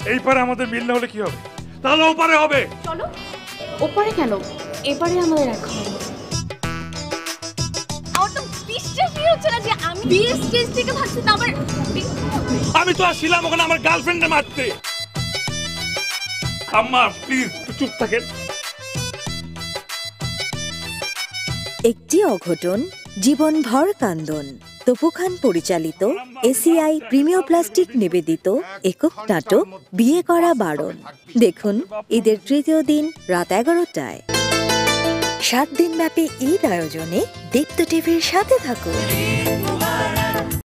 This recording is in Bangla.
এই পারে আমাদের মিল না হলে কি হবে? তাহলে ওপারে হবে। চলো। ওপারে কেন? এপারে আমাদের দেখা হবে। আমার তো বিশ্বাসই হচ্ছে না যে আমি বিয়ের স্টেজ থেকে ভাবছি তা আবার আমি তো আসছিলাম ওখানে আমার গার্লফ্রেন্ডে মারতে। আম্মা প্লিজ চুপ থাকেন। একটি অঘটন জীবনভর কান্দন। তপু খান পরিচালিত এসিআই প্রিমিয় প্লাস্টিক নিবেদিত একক নাটক বিয়ে করা বারণ। দেখুন ঈদের তৃতীয় দিন রাত 11টায়। 7 দিনব্যাপী ঈদ আয়োজনে দীপ্ত টিভির সাথে থাকুন।